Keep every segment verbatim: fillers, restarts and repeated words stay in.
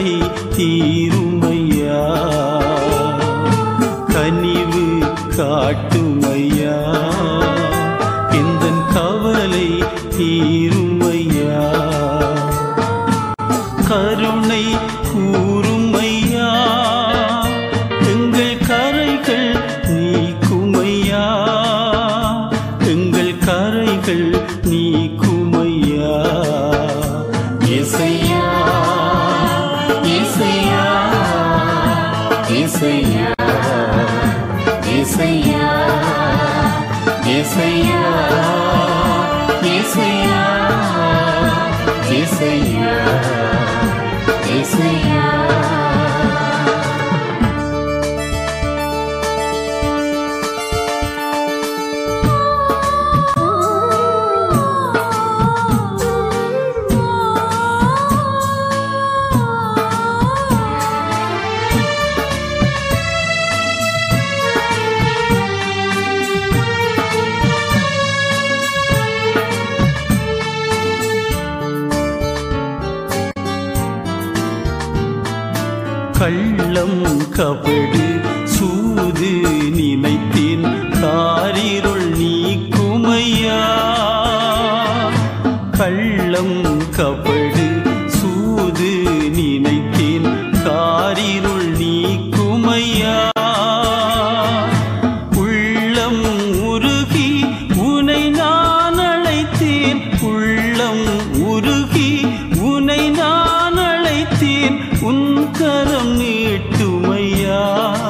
தீருமையா, கனிவு காட்டுமையா, எந்தன் கவலை தீருமையா, கருணை கூறுமையா, எங்கள் கரைகள் நீக்குமையா, எங்கள் கரைகள் நீக்குமையா. இசையா இசையா இசையா இசையா இசையா இசையா இசையா இசையா. கள்ளம் கபடு சூது நினைத்தேன் காரிருள் நீக்குமையா, கள்ளம் கபடு சூது நினைத்தேன் காரிருள் நீக்குமையா, உள்ளம் உருகி உனை நான் அழைத்தேன், உள்ளம் உருகி உனை நான் அழைத்தேன், உன் கரம் நீட்டுமையா,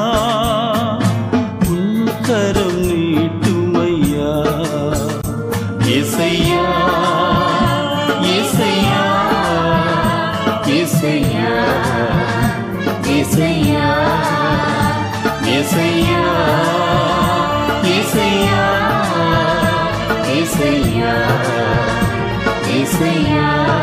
உன் கரம் நீட்டுமையா. இசையா இசையா இசையா இசையா இசையா இசையா இசையா இசையா.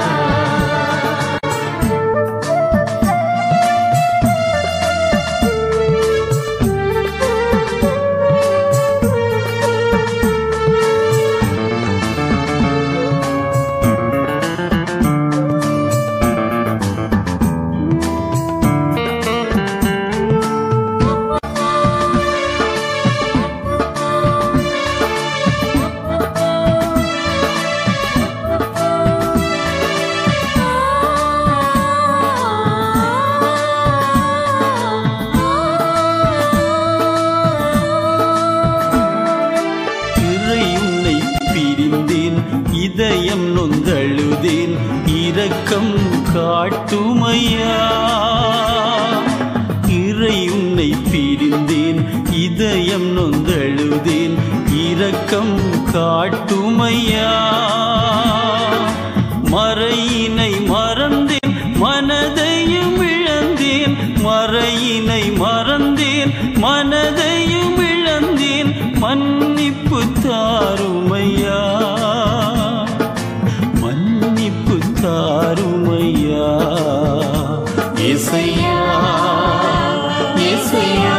இதயம் நொந்தழுதேன் இரக்கம் காட்டுமையா, இறை உன்னை பிரிந்தேன் இதயம் நொந்தழுதேன் இரக்கம் காட்டுமையா, மறையினை மறந்தேன் மனதையும் இழந்தேன், மறையினை மறந்தேன் மனதையும் இழந்தேன், மன்னிப்பு தாருமையா, மன்னிப்பு தாருமையா. இசையா இசையா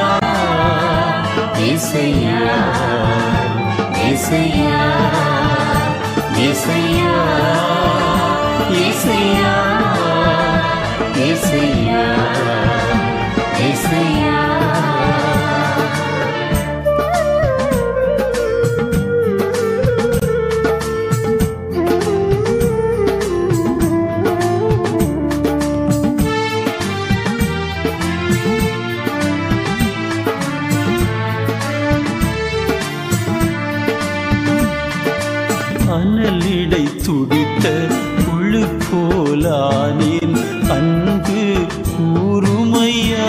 இசையா இசையா இசையா இசையா இசையா இசையா. அனலிடை துடித்த புழு போலானேன் அன்பு கூறுமையா,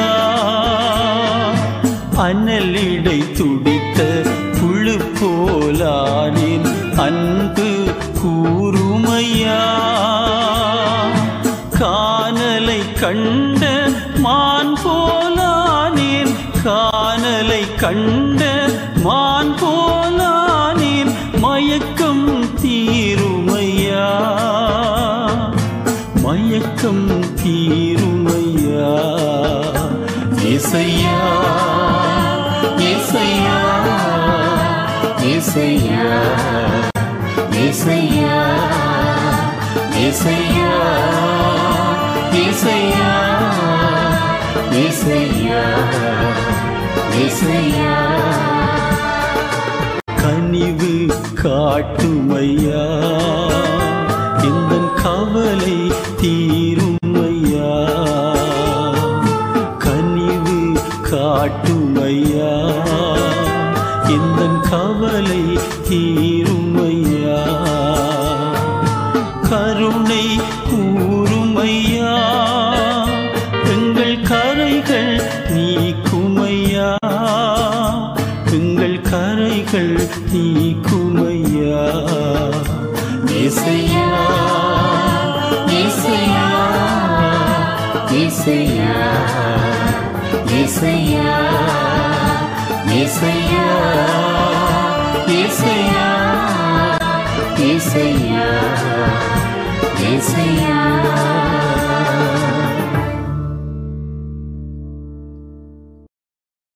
அனலிடை துடித்த புழு போலானேன் அன்பு கூறுமையா, காணலை கண்ட மான் போலானேன், காணலை கண்ட மான் போலானேன், மயக்கம் தீருமையா, மயக்கம் தீருமையா. இசையா இசையா இசையா இசையா இசையா இசையா ஏசையா ஏசையா. கனிவு காட்டுமையா எந்தன் கவலை தீருமையா. கனிவு காட்டுமையா எந்தன் கவலை தீருமையா. கருணை கூறுமையா எங்கள் கரைகள் நீக்குமையா. எங்கள் கரைகள் நீக்குமையா. ஏசையா ஏசையா ஏசையா ஏசையா ஏசையா ஏசையா ஏசையா ஏசையா.